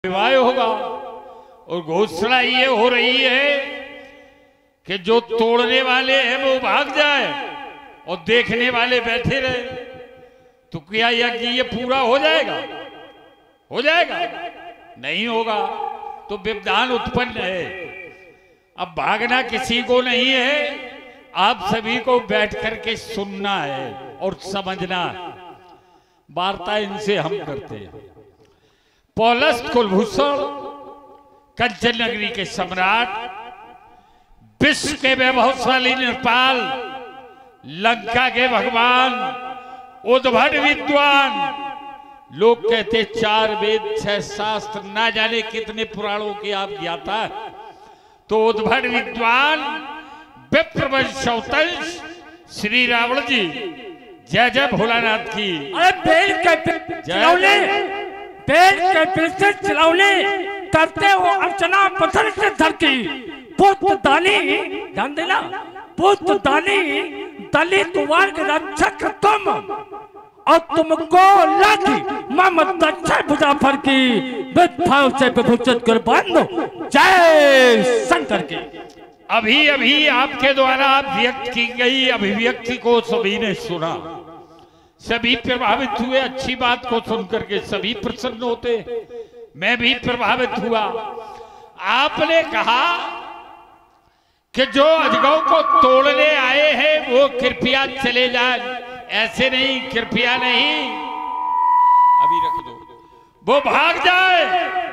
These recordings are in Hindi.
विवाह होगा। और घोषणा ये हो रही है कि जो तोड़ने वाले हैं वो भाग जाए और देखने वाले बैठे रहे। तो क्या यज्ञ ये पूरा हो जाएगा? हो जाएगा? नहीं होगा। तो विवाद उत्पन्न है। अब भागना किसी को नहीं है, आप सभी को बैठ करके सुनना है और समझना है। वार्ता इनसे हम करते हैं। पौलस्त कुलभूषण, कंचन नगरी के सम्राट, विश्व के वैभवशाली नृपाल, लंका के भगवान, उद्भट विद्वान, लोग कहते 4 वेद 6 शास्त्र, ना जाने कितने पुराणों के आप ज्ञाता है। तो उद्भट विद्वान विप्रवंशवंश श्री रावण जी, जय जय भोलानाथ की। अरे बेल के चिलौले, बेल के पीछे चिलौले करते हो अर्चना पत्थर से धर की। पुत्र दानी, ध्यान देना, पुत्र दानी दलित वर्ग रक्षक तुम, और तुमको लाठी ममता अच्छे भुजा फर की विभाव से विभूषित कर बांधो। जय शंकर की। अभी अभी आपके द्वारा व्यक्त की गई अभिव्यक्ति को सभी ने सुना, सभी प्रभावित हुए। अच्छी बात को सुनकर के सभी प्रसन्न होते, मैं भी प्रभावित हुआ। आपने कहा कि जो अजगौ को तोड़ने आए हैं वो कृपया चले जाए। ऐसे नहीं, कृपया नहीं, अभी रख दो, वो भाग जाए,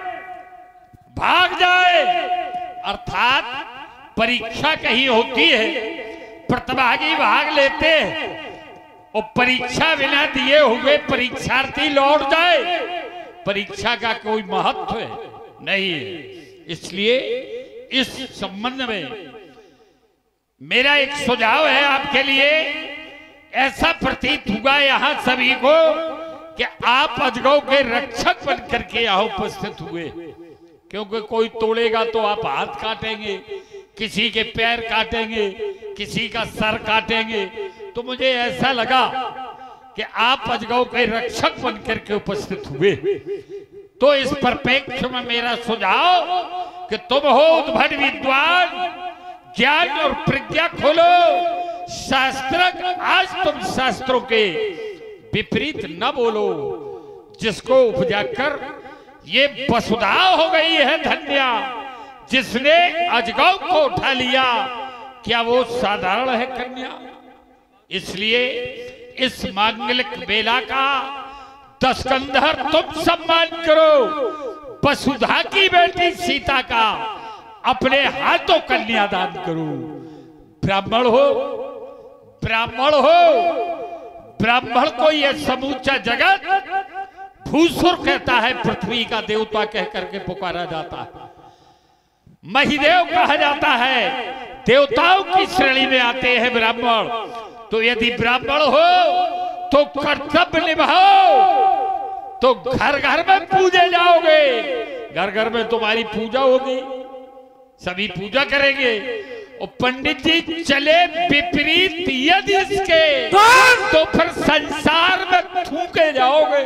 भाग जाए। अर्थात परीक्षा कहीं होती है, प्रतिभागी भाग लेते हैं और परीक्षा बिना दिए हुए परीक्षार्थी लौट जाए, परीक्षा का कोई महत्व नहीं है। इसलिए इस संबंध में मेरा एक सुझाव है आपके लिए। ऐसा प्रतीत हुआ यहाँ सभी को कि आप अजगौ के रक्षक बन करके यहाँ उपस्थित हुए, क्योंकि कोई तोड़ेगा तो आप हाथ काटेंगे, किसी के पैर काटेंगे, किसी का सर काटेंगे। तो मुझे ऐसा लगा कि आप अजगौ के रक्षक बन करके उपस्थित हुए। तो इस परिप्रेक्ष्य में मेरा सुझाव कि तुम हो उद्भट विद्वान, ज्ञान और प्रज्ञा खोलो। शास्त्र, आज तुम शास्त्रों के विपरीत न बोलो, जिसको उपजा कर ये वसुधा हो गई है धन्या। जिसने अजगौ को उठा लिया, क्या वो साधारण है कन्या? इसलिए इस मांगलिक बेला का दशकंधर तुम सम्मान करो। वसुधा की बेटी सीता का अपने हाथों कन्यादान करो। ब्राह्मण हो, ब्राह्मण हो, ब्राह्मण को यह समूचा जगत भूसुर कहता है, पृथ्वी का देवता कह करके पुकारा जाता है, महिदेव कहा जाता है, देवताओं की श्रेणी में आते हैं ब्राह्मण। तो यदि ब्राह्मण हो तो कर्तव्य निभाओ, तो घर घर में पूजे जाओगे, घर घर में तुम्हारी पूजा होगी, सभी पूजा करेंगे। और पंडित जी चले विपरीत यदि इसके, तो फिर संसार में थूके जाओगे।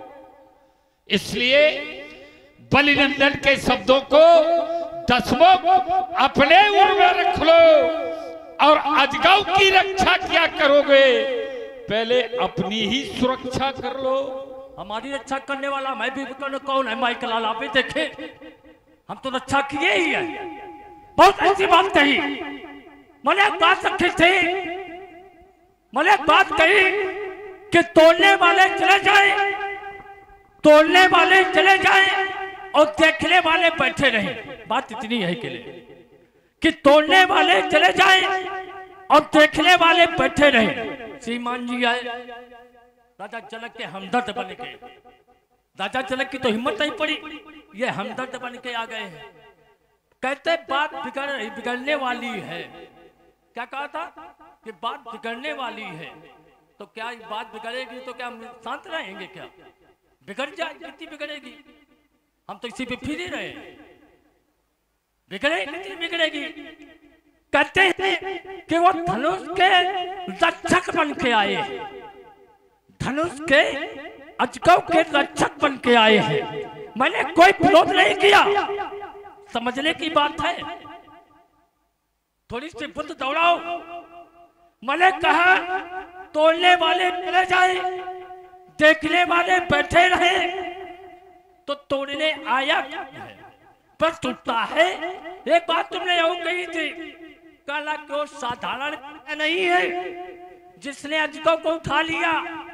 इसलिए बलिनंदन के शब्दों को दसवों अपने उर में रख लो। और अजगौ की रक्षा क्या करोगे? पहले अपनी ही सुरक्षा कर लो। हमारी रक्षा करने वाला मैं भी कौन है? माइकल लाल, आप ही देखे, हम तो रक्षा किए ही है। बहुत अच्छी बात कही। मैंने एक बात रखी थी, मैंने एक बात कही कि तोड़ने वाले चले जाए, तोड़ने वाले चले जाए और देखने वाले बैठे रहे। बात इतनी है के लिए कि तोड़ने वाले चले जाए और देखने वाले बैठे रहे। श्रीमान जी आए, राजा जनक के हमदर्द बन के। राजा जनक की तो हिम्मत नहीं पड़ी, ये हमदर्द बन के आ गए हैं। कहते बात बिगड़ने वाली है। क्या कहा था कि बात बिगड़ने वाली है? तो क्या बात बिगड़ेगी तो क्या हम शांत रहेंगे? क्या बिगड़ जाए, कितनी बिगड़ेगी? हम तो इसी पे फिर ही रहे, बिगड़े कितनी बिगड़ेगी? कहते हैं कि वो धनुष के रक्षक बन के आए हैं, धनुष के अजगौ के रक्षक बन के आए हैं। मैंने कोई विरोध नहीं किया। समझने की बात है, थोड़ी सी बुद्ध दौड़ाओ। मैंने कहा तोड़ने वाले चले जाए, देखने वाले बैठे रहे, तो तोड़ने आया पर टूटता है। एक बात तुमने यूं कही थी, काला क्यों साधारण नहीं है, जिसने अजगौ को उठा लिया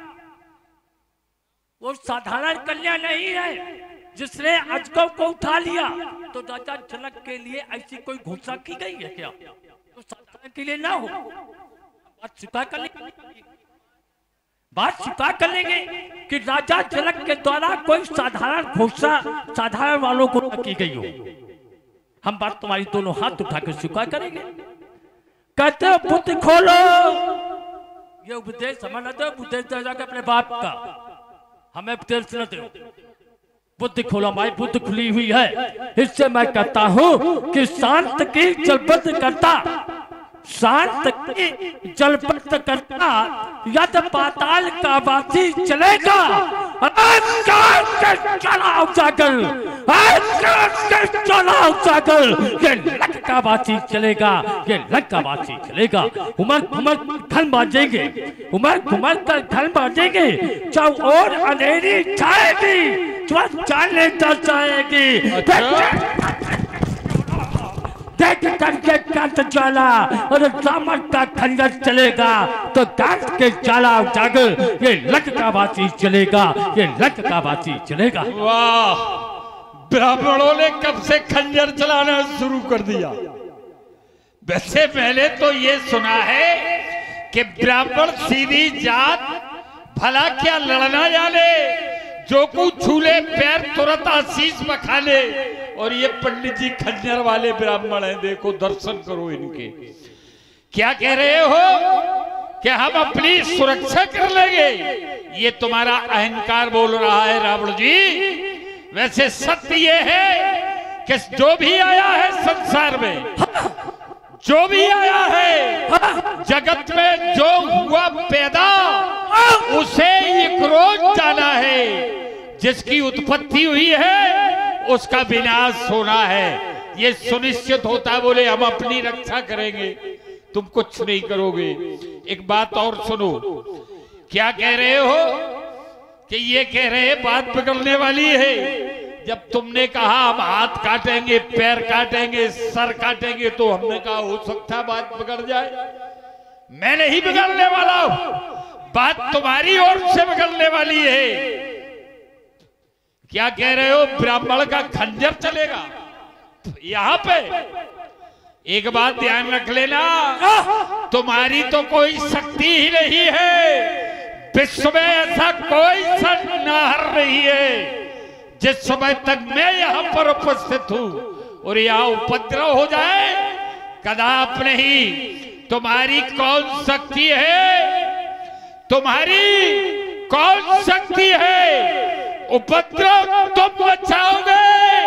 वो साधारण कन्या नहीं है, जिसने अजगौ को उठा लिया। तो राजा जनक के लिए ऐसी कोई घोषणा की गई है क्या? तो साधारण के लिए ना हो, बात स्वीकार कर लेंगे, बात स्वीकार कर लेंगे कि राजा जनक के द्वारा कोई साधारण घोषणा साधारण वालों को न की गई हो। हम बात तुम्हारी दोनों हाथ उठाकर स्वीकार करेंगे। कहते हो बुद्धि खोलो, ये उपदेश हमें न दो, उपदेश दे जाकर अपने बाप का, हमें उपदेश न दो। बुद्धि खोलो, हमारी बुद्धि खुली हुई है। इससे मैं कहता हूं कि शांत की जलबद्ध करता, शांत की जलबद्ध करता यद पाताल का वासी चलेगा। चलाओ जाकर, चलाओ जाकर, ये लक का वासी चलेगा, ये लक का वासी चलेगा। उमर घुमर घन बाजेंगे, उमर घुमर कर घन बाजेंगे, जब और अंधेरी छाएगी जाने जाएगी। देख करके कंठ ज्वाला और रामन का खंजर चलेगा, तो कांट के ज्वाला जागर, ये लक का वासी चलेगा, ये लक का वासी चलेगा। वाह, ब्राह्मणों ने कब से खंजर चलाना शुरू कर दिया। वैसे पहले तो ये सुना है कि ब्राह्मण सीधी जात, भला क्या लड़ना जाने, जो कुछ छूले पैर तुरंत आशीष बखाने। और ये पंडित जी खंजर वाले ब्राह्मण हैं, देखो दर्शन करो इनके। क्या कह रहे हो कि हम अपनी सुरक्षा कर लेंगे? ये तुम्हारा अहंकार बोल रहा है रावण जी। वैसे सत्य ये है कि जो भी आया है संसार में, जो भी आया है जगत में, जो हुआ पैदा उसे एक रोज जाना है। जिसकी उत्पत्ति हुई है उसका विनाश होना है, ये सुनिश्चित होता। बोले हम अपनी रक्षा करेंगे, तुम कुछ नहीं करोगे। एक बात और सुनो, क्या कह रहे हो कि ये कह रहे हैं बात बिगड़ने वाली है। जब तुमने कहा हम हाथ काटेंगे, पैर काटेंगे, सर काटेंगे, तो हमने कहा हो सकता है बात बिगड़ जाए। मैं नहीं बिगड़ने वाला हूं, बात तुम्हारी ओर से बिगड़ने वाली है। क्या कह रहे हो ब्राह्मण का खंजर चलेगा यहां पे? एक बात ध्यान रख लेना, तुम्हारी तो कोई शक्ति ही नहीं है। विश्व में ऐसा कोई संहार नहीं है जिस समय तक मैं यहां पर उपस्थित हूं और यहां उपद्रव हो जाए, कदाप नहीं। तुम्हारी कौन शक्ति है, तुम्हारी कौन शक्ति है? उपद्रव तुम बचाओगे,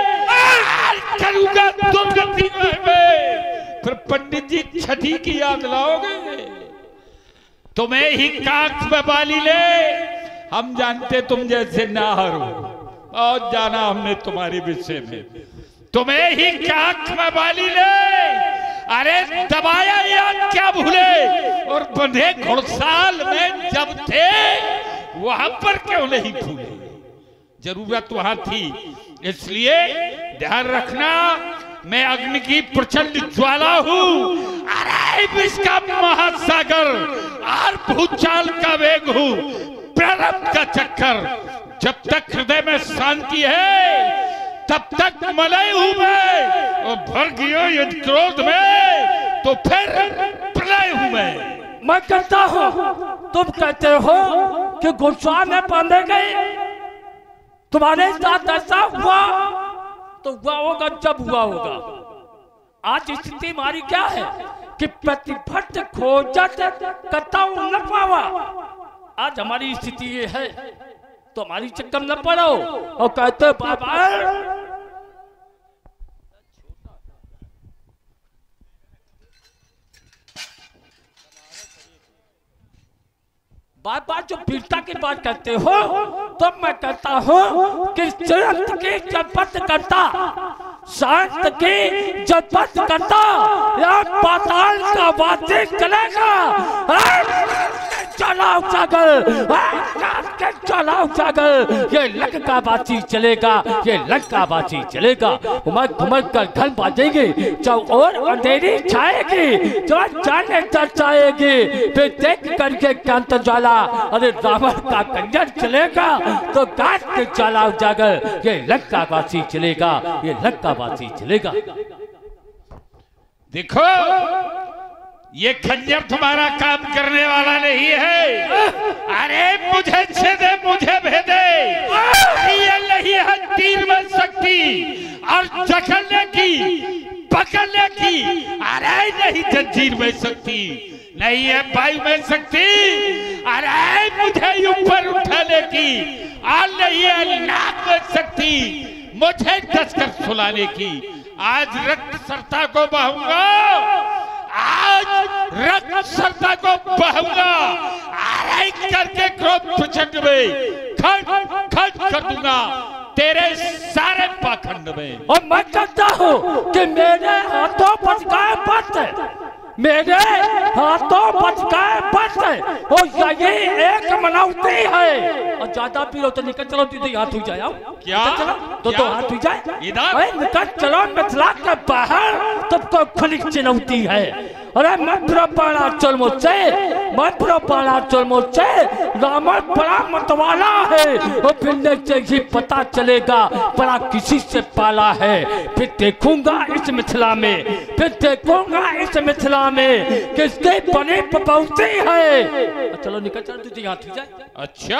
करूंगा दुर्गति में। फिर पंडित जी छठी की याद लाओगे, तुम्हें ही कांख में बाली ले। हम जानते तुम जैसे नाहर हो, और जाना हमने तुम्हारे विषय में। तुम्हें ही कांख में बाली ले, अरे दबाया याद क्या भूले। और बंधे घुड़साल में जब थे वहां पर क्यों नहीं भूले? जरूरत वहां थी, इसलिए ध्यान रखना। मैं अग्नि की प्रचंड ज्वाला हूं, अरे विश्व का महासागर और भूचाल का वेग हूं, प्रारब्ध का चक्कर। जब तक हृदय में शांति है तब तक मलय हूं मैं, और भर गयो युद्ध क्रोध में तो फिर प्रलय हूं मैं कहता हूं, तुम कहते हो कि गुस्सा में बांधे गए, तुम्हारे साथ ऐसा हुआ तो हुआ होगा जब हुआ होगा। आज स्थिति हमारी क्या है कि प्रतिभट खोजत कतौ न पावा। आज हमारी स्थिति ये है, तो हमारी चक्कर न पड़ो और कहते बाबा बार बार जो वीरता की बात करते हो तो मैं कहता हूँ कि संत की जपत करता, संत की जपत करता या पाताल का वाद्य चलेगा, चलाओ जागर, चलाओ जागर, ये लंका बाजी चलेगा, ये लंका बाजी चलेगा। उमर घुमर कर घन बाजेंगे, जब और अंधेरी छाएगी, जो जाने चर्चाएगी, फिर देख करके कांत ज्वाला, अरे रावण का कंजर चलेगा तो काट के चलाओ जागर, ये लंका बाजी चलेगा, ये लंका बाजी चलेगा। देखो ये खंजर तुम्हारा काम करने वाला नहीं है। अरे मुझे छेदे मुझे भेदे, ये नहीं है तीर में शक्ति और जखलने की पकड़ने की, अरे नहीं जंजीर में शक्ति, नहीं है वायु में शक्ति, अरे मुझे ऊपर उठाने की, और नहीं है नाक में शक्ति मुझे कसकर सुलाने की। आज रक्त सरता को बहूंगा, आज रक्त सरता को बहूंगा, अरे करके क्रोध प्रचंड में खट खट कर दूंगा तेरे सारे पाखंड में। और मैं कहता हूँ कि मेरे हाथों बच गए पत, मेरे हाथों बच गए पत, और ये एक मनौती है। और ज्यादा पीरो तो निकल चलो, दीदी हाथ हो जाए। क्या तो हाथ हो जाए इधर निकल चलो, मिथिला के बाहर तुमको खुली चुनौती है। अरे मत पाड़ा चलमो से, मत पाड़ा चलमो से, रावण बड़ा मतवाला है, और फिर से ही पता चलेगा बड़ा किसी से पाला है। फिर देखूंगा इस मिथिला में, फिर देखूंगा इस मिथिला में किसके बने पपौती है। चलो निकल चलो, तुझे हाथ हो जाए। अच्छा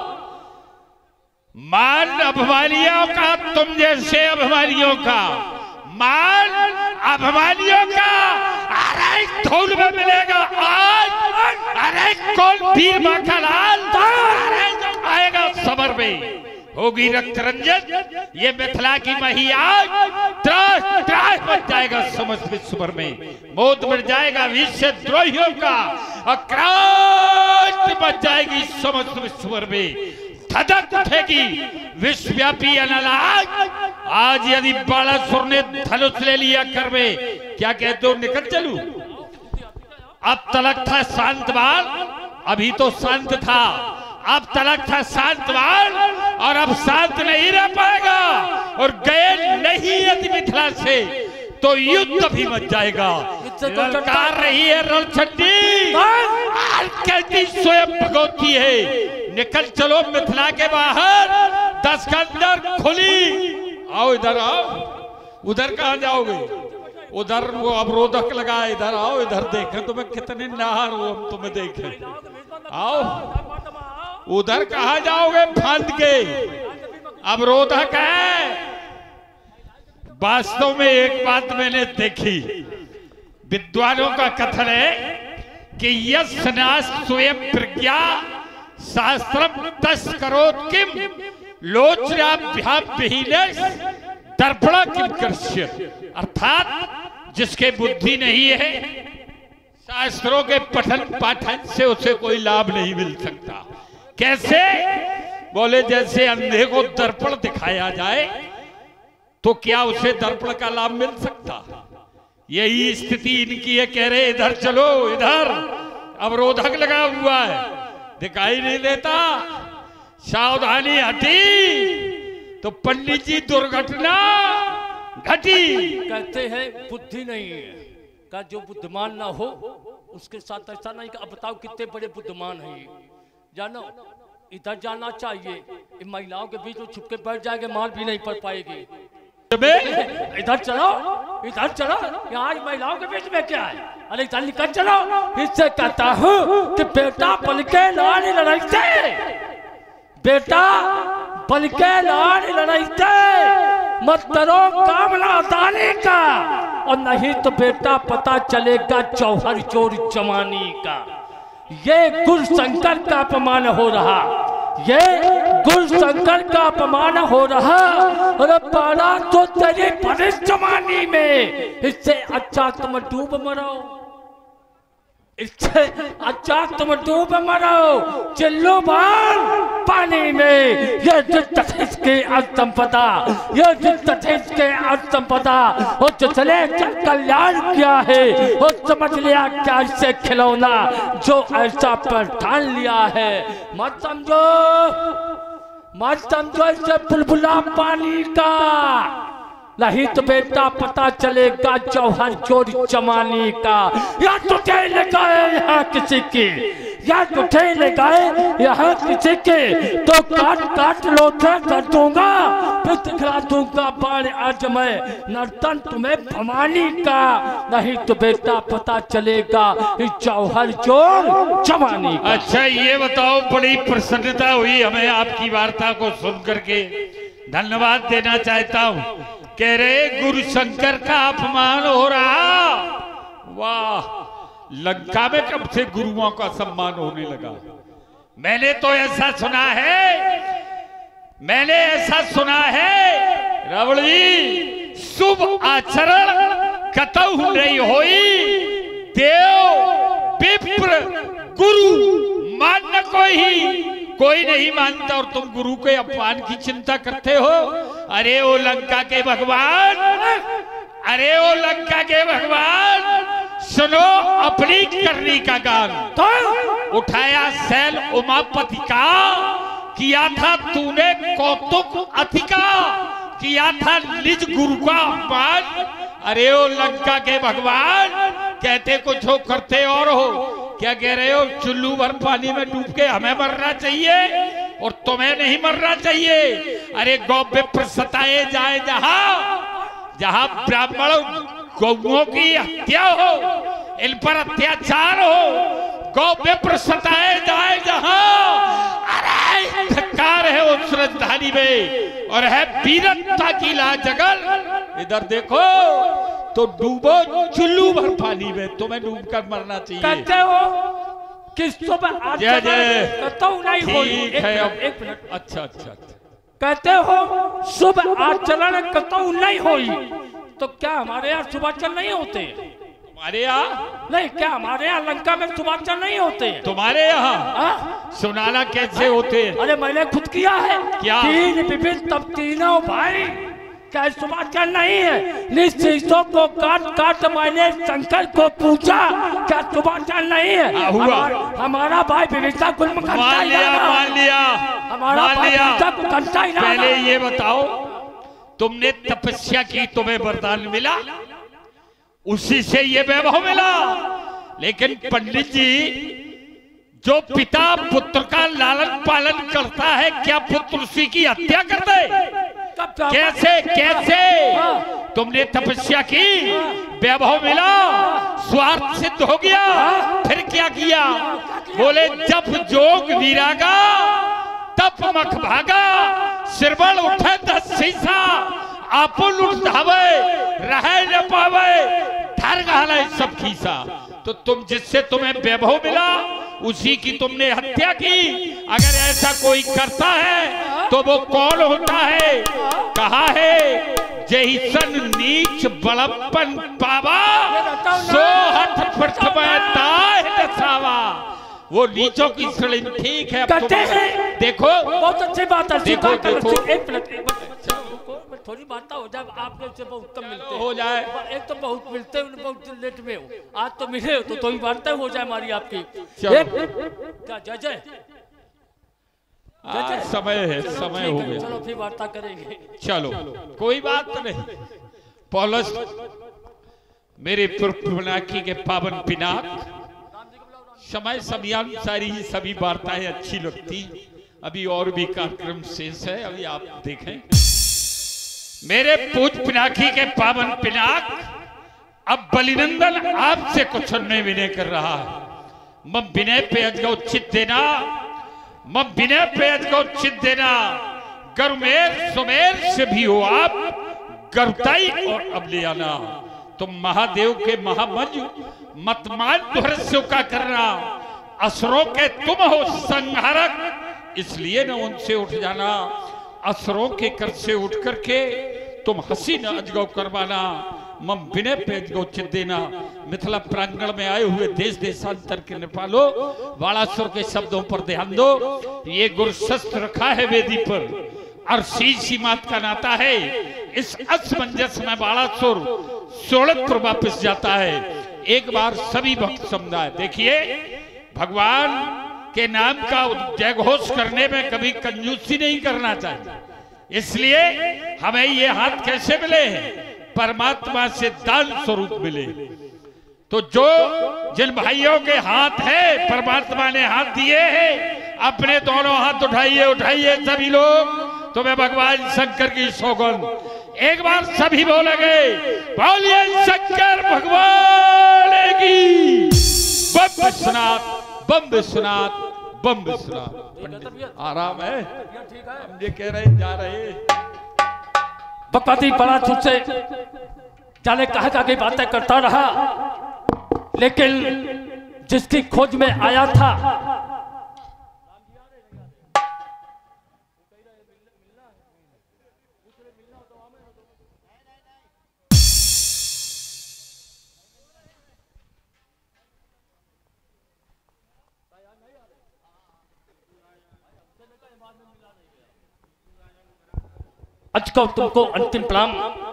मान अभिमानियों का, तुम जैसे अभिमानियों का मान, अभिमानियों का अरे धूल में मिलेगा आज। अरे कौन वीर माखनलाल, अरे जब आएगा समर में होगी रक्त रंजन, ये मिथिला की मही आज त्रास त्रास बच जाएगा समस्त विश्व में, मौत मिट जाएगा विश्व द्रोहियों का, और क्रांति बच जाएगी समस्त विश्व में, धधक उठेगी विश्वव्यापी अनलाज। आज यदि बालासुर ने धनुष ले लिया कर में, क्या कहते हो निकल चलूं? अब तलक था शांत बाल, अभी तो शांत था, अब तलक था शांत बाल, और अब शांत नहीं रह पाएगा, और गए नहीं यदि मिथिला से तो युद्ध भी मच जाएगा। ललकार रही है रणछंडी, कहती स्वयं भगवती है, निकल चलो मिथिला के बाहर, 10 का अंदर खुली। आओ इधर आओ, उधर कहाँ जाओगे? उधर वो अवरोधक लगा, इधर आओ, इधर देखें तुम्हें कितने नार हो, हम तुम्हें देखें। आओ, उधर कहाँ जाओगे फांद के, अवरोधक है। वास्तव में एक बात मैंने देखी, विद्वानों का कथन है कि यस्नास स्वयं प्रज्ञा शास्त्रम तस् करोत् किम लोचनाभ्याम विहीनस् दर्पणा किम कर्ष्य। अर्थात जिसके बुद्धि नहीं है, शास्त्रों के पठन पाठन से उसे कोई लाभ नहीं मिल सकता। कैसे? बोले जैसे अंधे को दर्पण दिखाया जाए तो क्या उसे दर्पण का लाभ मिल सकता? यही स्थिति इनकी है। कह रहे इधर चलो, इधर अवरोधक लगा हुआ है, दिखाई नहीं देता, सावधानी हटी तो पंडित जी दुर्घटना घटी। कहते हैं बुद्धि नहीं है का, जो बुद्धिमान ना हो उसके साथ ऐसा नहीं। अब बताओ कितने बड़े बुद्धिमान हैं, जानो इधर जाना चाहिए, इन महिलाओं के बीच में छुप के बैठ जाएंगे, मार भी नहीं पड़ पाएगी। इधर चलो, इधर चलो, यहाँ महिलाओं के बीच में क्या है? अरे इधर निकल चलो। इससे कहता हूँ कि बेटा बन के लाड़ी लड़ाईते, बेटा बन के लाड़ी लड़ाईते, मत करो कामना दानी का, और नहीं तो बेटा पता चलेगा चौहर चोर जवानी का। ये गुरु शंकर का अपमान हो रहा, ये गुरु शंकर का अपमान हो रहा, और पारा तो तेरी बड़ी जवानी में, इससे अच्छा तुम डूब मरो। इससे अच्छा तुम डूब मरो चिल्लो बार पानी में। ये जिस के असंपदा, ये जिस के असंपदा, वो जिसने कल्याण किया है वो समझ लिया क्या इससे खिलौना, जो ऐसा पर ठान लिया है। मत समझो इसे बुलबुला पानी का, नहीं तो बेटा पता चलेगा जौहर चोरी चमानी का। या तो ठे लगाए यहाँ किसी की, या तो ठे लगाए यहाँ किसी के, तो काट लोटे कर दूंगा, फिर दिखला दूंगा बाण आज मैं नर्तन तुम्हें भवानी का। नहीं तो बेटा पता चलेगा जौहर चोर चमानी का। अच्छा ये बताओ, बड़ी प्रसन्नता हुई हमें आपकी वार्ता को सुन करके, धन्यवाद देना चाहता हूँ। कह रहे गुरु शंकर का अपमान हो रहा। वाह, लंका में कब से गुरुओं का सम्मान होने लगा? मैंने तो ऐसा सुना है रावण जी, शुभ आचरण कतहु नहीं होई, देव विप्र गुरु मान कोई नहीं मानता, और तुम गुरु के अपमान की चिंता करते हो। अरे ओ लंका के भगवान, सुनो अपनी करनी का गान। तो उठाया शैल उमापति का, किया था तूने कौतुक अति का, किया था निज गुरु का अपमान। अरे ओ लंका के भगवान, कहते कुछ हो करते और हो। क्या कह रहे हो? चुल्लू भर पानी में डूब के हमें मरना चाहिए और तुम्हें नहीं मरना चाहिए। अरे गौ विप्र सताए जाए जहां ब्राह्मण गौओं की हत्या हो, इन पर अत्याचार हो, गौ विप्र सताए जाए जहां, अरे धिक्कार है उस राजधानी में और है वीरता की लाजगल। इधर देखो तो डूबो चुल्लू भर पानी में, तुम्हें डूब कर मरना चाहिए। कहते हो कि सुबह नहीं ठीक है। एक मिनट, अच्छा। कहते हो शुभ आचरण कतौ नहीं होई, तो क्या हमारे यहाँ शुभाचरण नहीं होते? हमारे यहाँ नहीं, क्या हमारे यहाँ लंका में शुभाचरण नहीं होते? तुम्हारे यहाँ सुनाना कैसे होते? अरे मैंने खुद किया है। क्या? तीन विभिन्न तब तीनों भाई, क्या शुभाचरण नहीं है? निश्चितों को काट मैंने शंकर को पूछा, क्या शुभाचरण नहीं है? हुआ। हमारा भाई विविधता कुल में मान लिया। हमारा भाई विविधता को घंटा ही ना। पहले ये बताओ, तुमने तपस्या की, तुम्हें वरदान मिला, उसी से ये वैभव मिला। लेकिन पंडित जी, जो पिता पुत्र का लालन पालन करता है, क्या पुत्र उसी की हत्या कर दे? कैसे? तुमने तपस्या की, वैभव मिला, स्वार्थ सिद्ध हो गया, फिर क्या किया? बोले जब जोग विरागा तप मख भागा, सिरबल उठे 10 शीशा, आपुल उठ धावे, रहे न पावे, धर घाले सब खीसा। तो तुम जिससे तुम्हें वैभव मिला, उसी की तुमने हत्या की। अगर ऐसा कोई करता है तो वो कौन होता है? कहा है जैसन नीच बड़प्पन पावा, सो हठ प्रथम ताह दसावा। वो नीचों की श्रेणी में ठीक है। देखो बहुत अच्छी बात है। देखो एक मिनट थोड़ी बात हो जाए, आप लोग से बहुत उत्तम मिलते हो जाए। एक तो बहुत मिलते हैं, बहुत लेट में हो, आज तो मिले हो तो थोड़ी वार्ता हो जाए हमारी आपकी। क्या जय समय है, समय हो गया। चलो फिर वार्ता करेंगे। चलो कोई बात नहीं। पौलुस मेरे पिनाकी के पावन पिनाक, समय समयानुसारी ही सभी वार्ताएं अच्छी लगती। अभी और भी कार्यक्रम शेष है, अभी आप देखें। मेरे पूज पिनाकी के पावन पिनाक, अब बलिनंदन आपसे कुछ विनय कर रहा है। मैं विनय पे अजगो चित देना, मैं विनय पे अजगो चित देना। गरुमेर सुमेर से भी हो आप, गरुताई और अब ले आना। तुम महादेव के महामंज मतमान ध्वरस्यों का करना, असुरों के तुम हो संहारक, इसलिए न उनसे उठ जाना। असुरों के कर से उठ करके तुम हंसी न अजगव करवाना। मम विनय पेज को चित देना। मिथिला प्रांगण में आए हुए देश देशांतर के नेपालो बालासुर के शब्दों पर ध्यान दो। ये गुरु शस्त्र रखा है वेदी पर और सी मात का नाता है। इस असमंजस में बालासुर सोलतपुर वापस जाता है। एक बार सभी भक्त समुदाय देखिए, भगवान के नाम का जयघोष करने में कभी कंजूसी नहीं करना चाहिए। इसलिए हमें ये हाथ कैसे मिले हैं? परमात्मा से दान स्वरूप मिले। तो जो जिन भाइयों के हाथ है परमात्मा ने हाथ दिए हैं, अपने दोनों हाथ उठाइए उठाइए सभी लोग। तुम्हें भगवान शंकर की सौगंध। एक बार सभी बोलेंगे, बोलिए शंकर भगवान की। बम विश्वनाथ, बम विश्वनाथ, बम विश्वनाथ। आराम है, हम ये कह रहे जा रहे बकवादी बड़ा छुट से जाने कहा की बातें करता रहा, लेकिन जिसकी खोज में आया था आज को तुमको अंतिम प्रणाम।